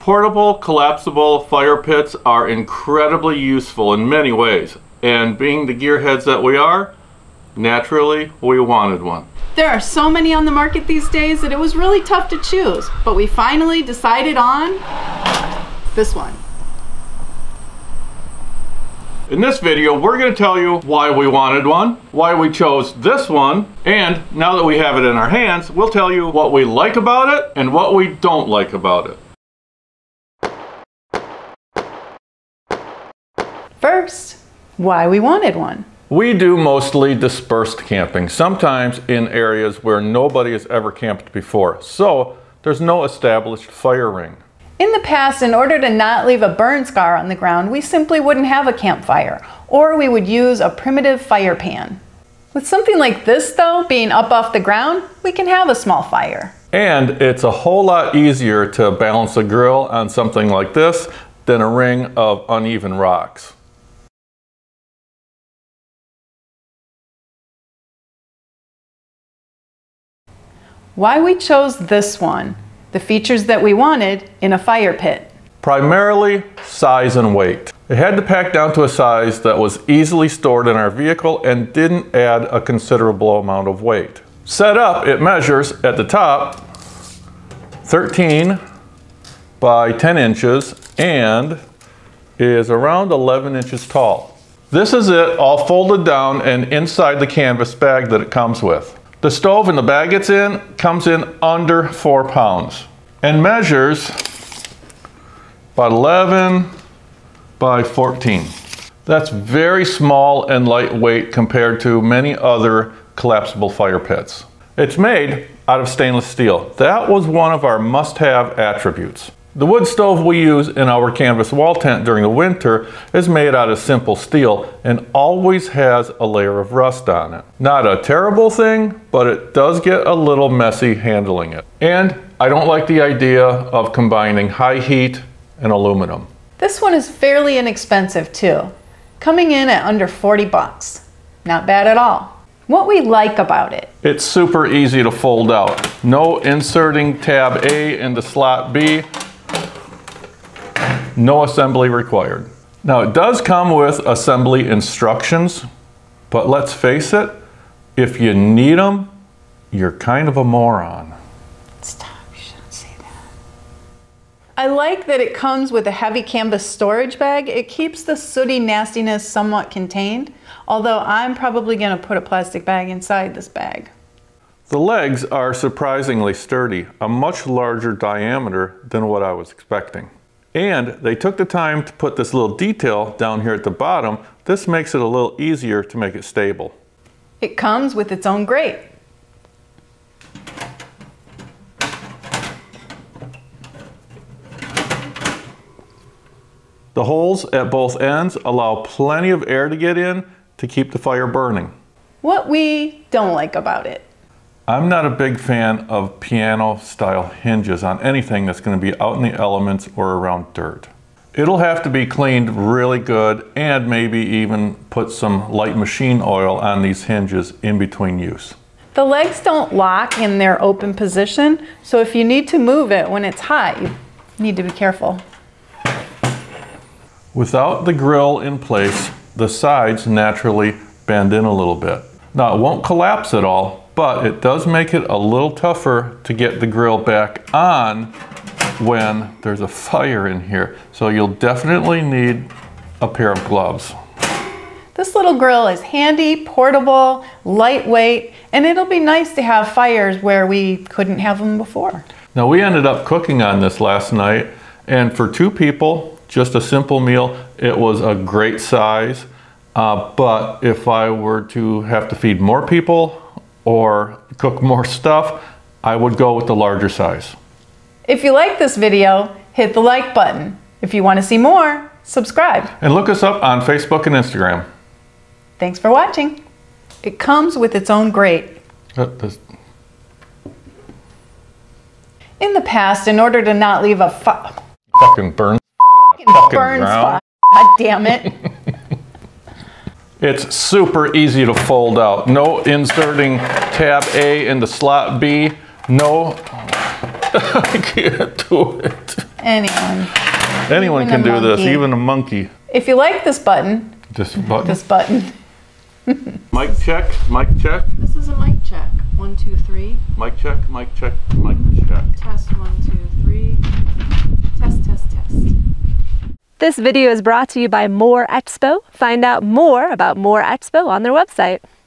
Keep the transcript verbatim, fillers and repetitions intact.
Portable, collapsible fire pits are incredibly useful in many ways, and being the gearheads that we are, naturally, we wanted one. There are so many on the market these days that it was really tough to choose, but we finally decided on this one. In this video, we're going to tell you why we wanted one, why we chose this one, and now that we have it in our hands, we'll tell you what we like about it and what we don't like about it. First, why we wanted one. We do mostly dispersed camping, sometimes in areas where nobody has ever camped before, so there's no established fire ring. In the past, in order to not leave a burn scar on the ground, we simply wouldn't have a campfire, or we would use a primitive fire pan. With something like this though, being up off the ground, we can have a small fire. And it's a whole lot easier to balance a grill on something like this than a ring of uneven rocks. Why we chose this one, the features that we wanted in a fire pit. Primarily size and weight. It had to pack down to a size that was easily stored in our vehicle and didn't add a considerable amount of weight. Set up, it measures at the top thirteen by ten inches and is around eleven inches tall. This is it all folded down and inside the canvas bag that it comes with. The stove and the bag it's in comes in under four pounds and measures about eleven by fourteen. That's very small and lightweight compared to many other collapsible fire pits. It's made out of stainless steel. That was one of our must-have attributes. The wood stove we use in our canvas wall tent during the winter is made out of simple steel and always has a layer of rust on it. Not a terrible thing, but it does get a little messy handling it. And I don't like the idea of combining high heat and aluminum. This one is fairly inexpensive too, coming in at under forty bucks. Not bad at all. What we like about it. It's super easy to fold out. No inserting tab A into slot B. No assembly required. Now it does come with assembly instructions, but let's face it, if you need them, you're kind of a moron. Stop, you shouldn't say that. I like that it comes with a heavy canvas storage bag. It keeps the sooty nastiness somewhat contained, although I'm probably gonna put a plastic bag inside this bag. The legs are surprisingly sturdy, a much larger diameter than what I was expecting. And they took the time to put this little detail down here at the bottom. This makes it a little easier to make it stable. It comes with its own grate. The holes at both ends allow plenty of air to get in to keep the fire burning. What we don't like about it. I'm not a big fan of piano-style hinges on anything that's going to be out in the elements or around dirt. It'll have to be cleaned really good and maybe even put some light machine oil on these hinges in between use. The legs don't lock in their open position, so if you need to move it when it's hot, you need to be careful. Without the grill in place, the sides naturally bend in a little bit. Now it won't collapse at all, but it does make it a little tougher to get the grill back on when there's a fire in here. So you'll definitely need a pair of gloves. This little grill is handy, portable, lightweight, and it'll be nice to have fires where we couldn't have them before. Now we ended up cooking on this last night, and for two people, just a simple meal, it was a great size. Uh, but if I were to have to feed more people, or cook more stuff, I would go with the larger size. If you like this video, hit the like button. If you want to see more, subscribe. And look us up on Facebook and Instagram. Thanks for watching. It comes with its own grate. Uh, this... In the past, in order to not leave a fu fucking burn, fucking burn spot, god damn it. It's super easy to fold out. No inserting tab A into slot B. No, I can't do it. Anyone. Anyone Even can a do this, monkey. even a monkey. If you like this button, This button. this button. Mic check, mic check, This is a mic check. One, two, three. mic check, mic check, mic check. Test one, two, three. Test, test, test. This video is brought to you by More Expo. Find out more about More Expo on their website.